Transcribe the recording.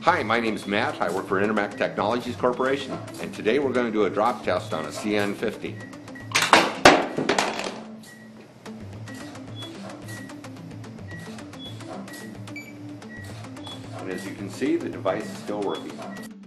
Hi, my name is Matt. I work for Intermec Technologies Corporation, and today we're going to do a drop test on a CN50. And as you can see, the device is still working.